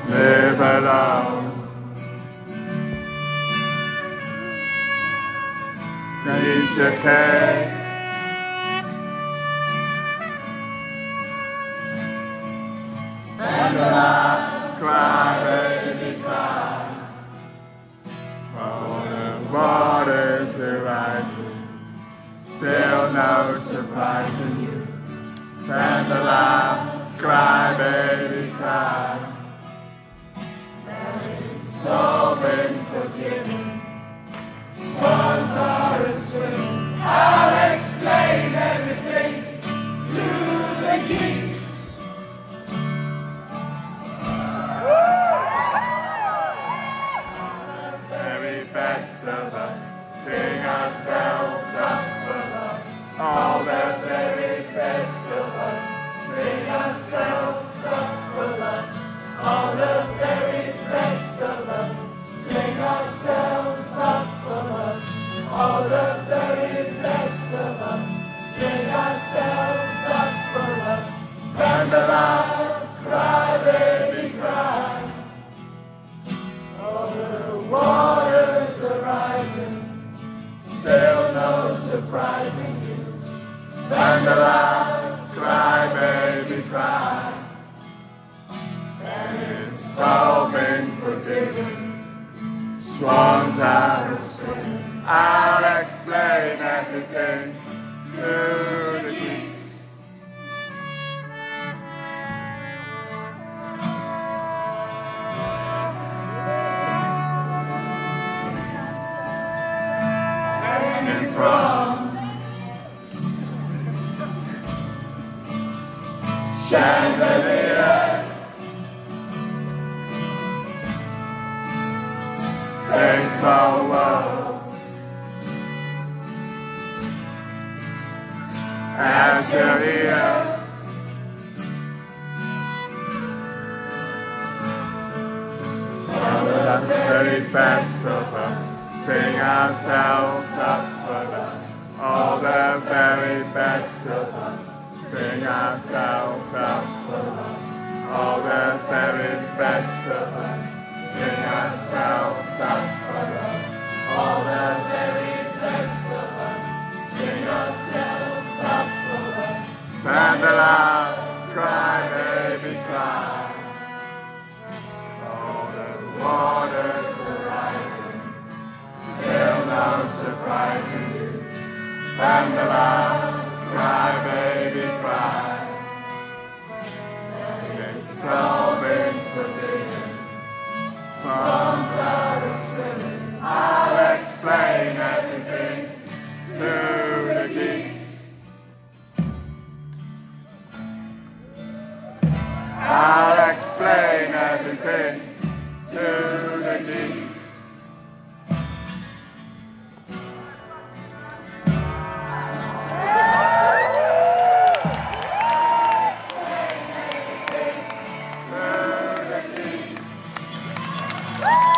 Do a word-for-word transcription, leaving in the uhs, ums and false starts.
live alone. Eat your cake. Vanderlyle, cry, baby, cry. Oh, the waters are rising, still no surprise in you. Vanderlyle, cry, baby, cry. It's all been forgiven. Swans are asleep. I'll explain everything to the geeks. The very best of us sing ourselves up for love. All the very best of us sing ourselves up for love. All the very best of us sing ourselves up for love. All the very best of us sing ourselves up for love. Vanderlyle, cry, baby, cry. Oh, the waters are rising, still no surprising you. Vanderlyle, cry, baby, cry. And it's all been forgiven. Swans are asleep. I'll explain everything to the geeks. Hanging from chandeliers, say small words. As your ears, all the very best of us sing ourselves up for love. All the very best of us sing ourselves up for love. All the very best of us sing ourselves up for love. All the very best of us sing ourselves up for love. Vanderlyle, cry, baby, cry. All the waters are rising, still no surprise in you. Vanderlyle, cry, baby, cry. And it's all been forgiven. Songs are asleep. I'll explain everything to the geeks. I'll explain everything to the geeks. I'll explain everything to the geeks.